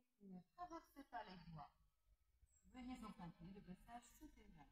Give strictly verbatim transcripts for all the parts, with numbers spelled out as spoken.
Ne traversez pas les voies. Veuillez emprunter le passage souterrain.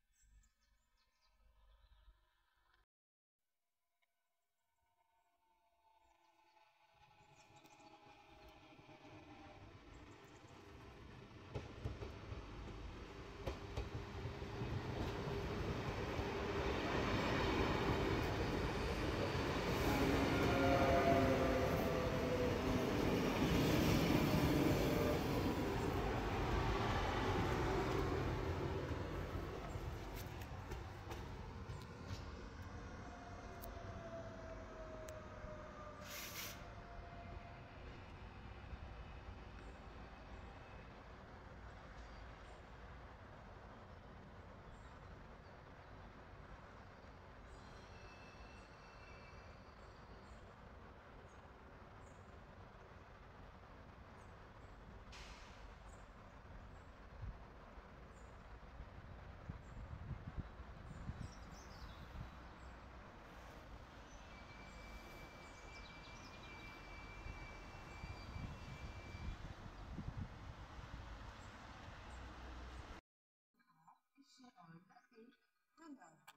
Échirol et Grenoble.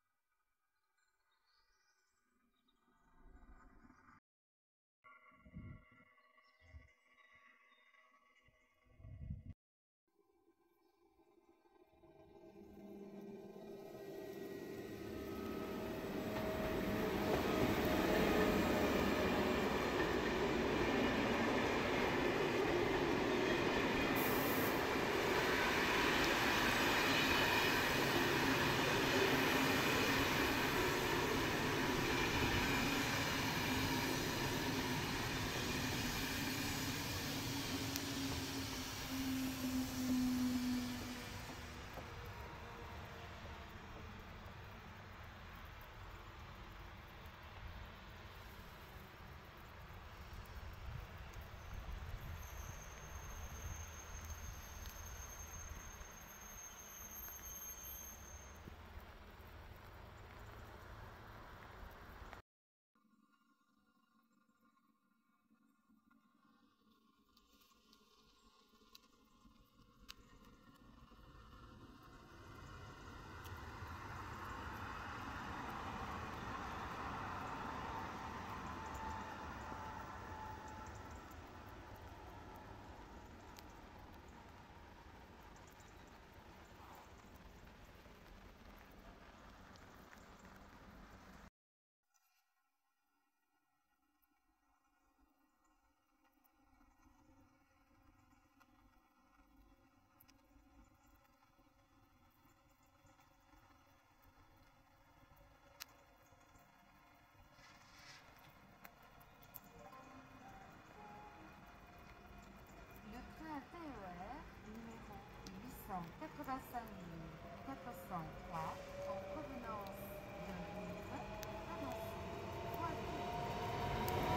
Le train T E R numéro huit cent quatre-vingt-cinq quatre cent trois en provenance de Lille annonce Poitiers.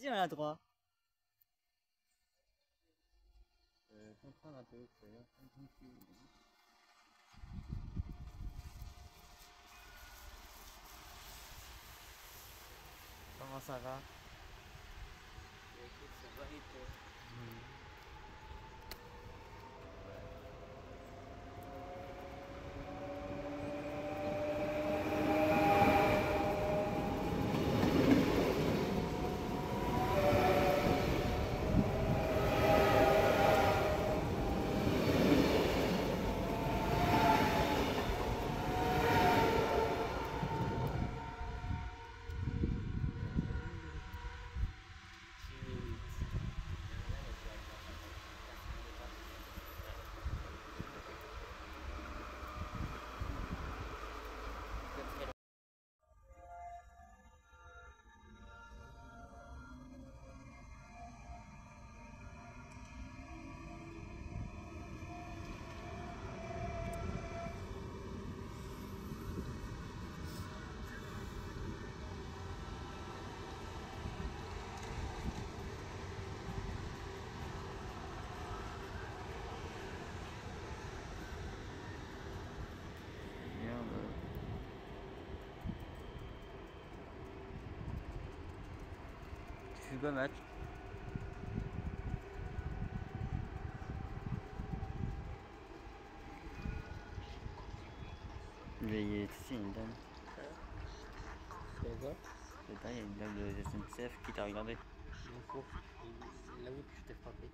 Si on a droit. Euh, comprendre un peu. Comment ça va? Écoute, ça va et toi? Tu fais quoi, match? Mais il est ici, une dame. Tu vas voir? Putain, il y a une dame de S N C F qui t'a regardé. C'est là où je t'ai frappé.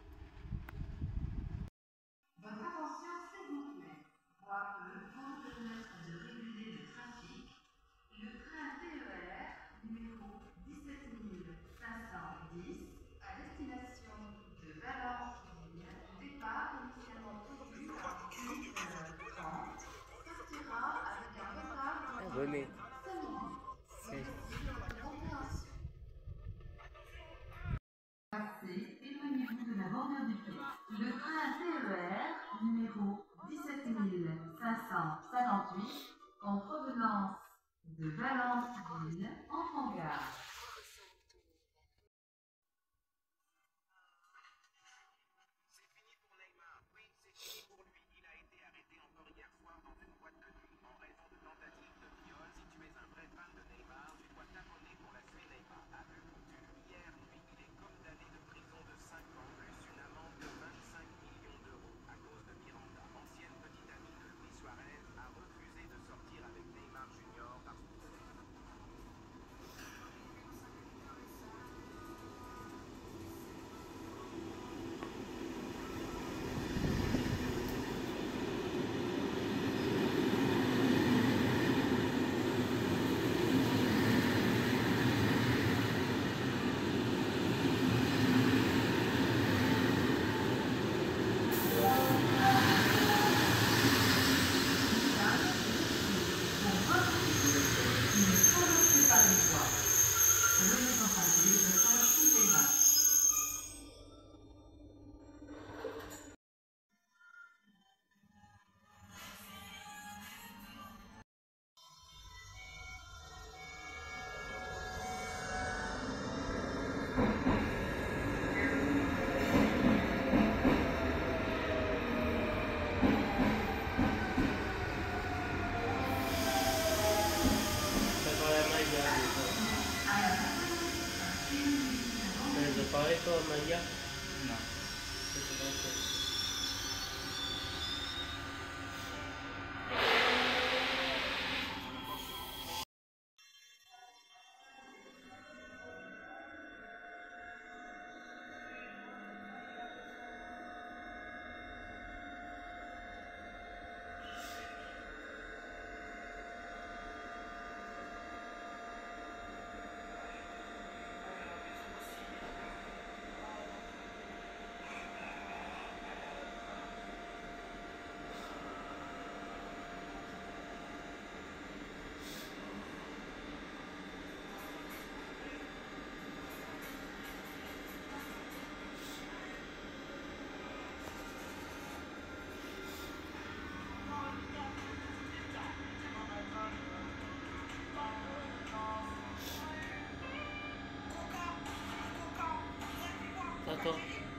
Votre attention s'il vous plaît. Quoique pour permettre de réguler le trafic, le train T E R numéro dix-sept mille cinq cent dix à destination de Valence-Ville, départ initialement prévu à dix-huit heures trente, sortira avec un retard d'environ René. cinq minutes. Merci de votre compréhension. Passez, éloignez-vous de la bordure du quai. Le train T E R numéro dix-sept mille cinq cent cinquante-huit en provenance de Valence-Ville entre en gare. C'est fini pour Neymar. Oui, c'est fini pour lui. Il a été arrêté encore hier soir dans une boîte de nuit en raison de tentative de viol. Si tu es un vrai fan de Neymar, tu dois t'abonner pour la série Neymar. À vue couture, hier nuit, il est condamné de prison de cinq ans plus une amende de vingt-cinq millions d'euros à cause de Miranda, ancienne petite amie de Luis Suarez, a refusé de sortir avec Neymar Junior parce que Parler toi, Maya? Non. D'accord.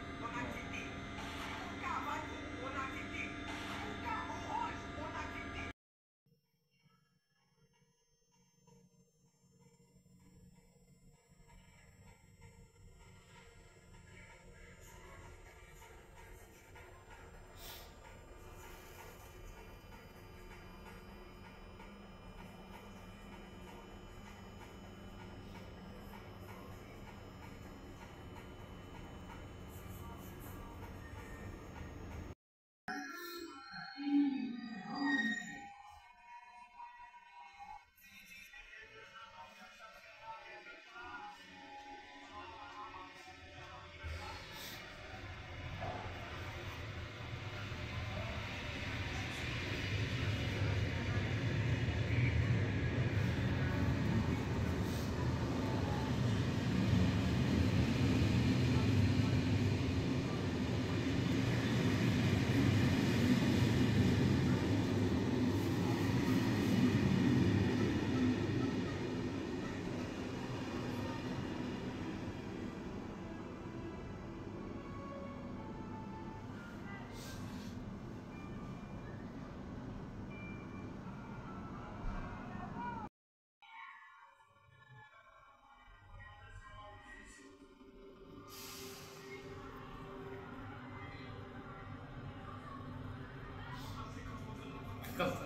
Comme ça.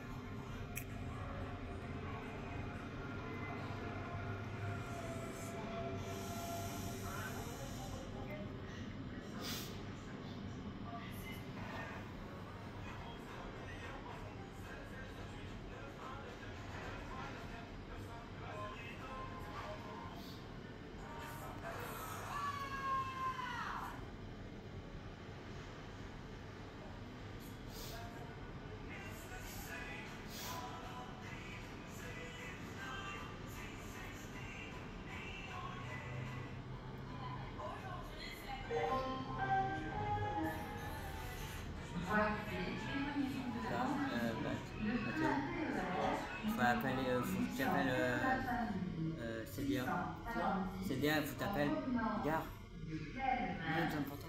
Ça, euh, bah, Mathéo, faut appeler, euh, faut que tu appelles euh, euh, Célia. Célia, faut que tu appelles Gare. Non, c'est important.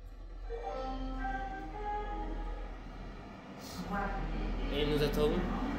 Et nous attendons.